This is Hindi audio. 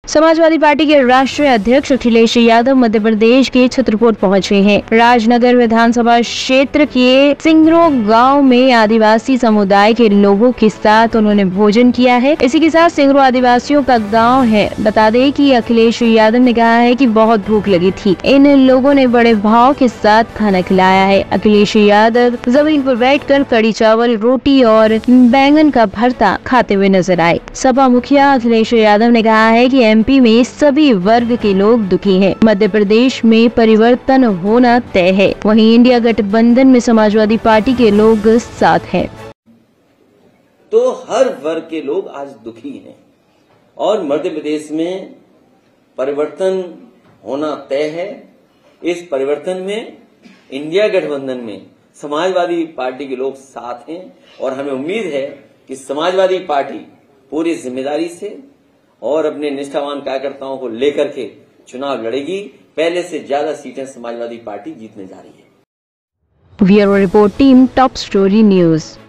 समाजवादी पार्टी के राष्ट्रीय अध्यक्ष अखिलेश यादव मध्य प्रदेश के चित्रकूट पहुंचे हैं। राजनगर विधानसभा क्षेत्र के सिंगरो गांव में आदिवासी समुदाय के लोगों के साथ उन्होंने भोजन किया है। इसी के साथ सिंगरो आदिवासियों का गांव है। बता दें कि अखिलेश यादव ने कहा है कि बहुत भूख लगी थी, इन लोगों ने बड़े भाव के साथ खाना खिलाया है। अखिलेश यादव जमीन पर बैठकर कड़ी चावल, रोटी और बैंगन का भरता खाते हुए नजर आए। सपा मुखिया अखिलेश यादव ने कहा है कि एमपी में सभी वर्ग के लोग दुखी हैं। मध्य प्रदेश में परिवर्तन होना तय है। वहीं इंडिया गठबंधन में समाजवादी पार्टी के लोग साथ हैं। तो हर वर्ग के लोग आज दुखी हैं और मध्य प्रदेश में परिवर्तन होना तय है। इस परिवर्तन में इंडिया गठबंधन में समाजवादी पार्टी के लोग साथ हैं और हमें उम्मीद है कि समाजवादी पार्टी पूरी जिम्मेदारी से और अपने निष्ठावान कार्यकर्ताओं को लेकर के चुनाव लड़ेगी। पहले से ज्यादा सीटें समाजवादी पार्टी जीतने जा रही है। Bureau report, team top story news.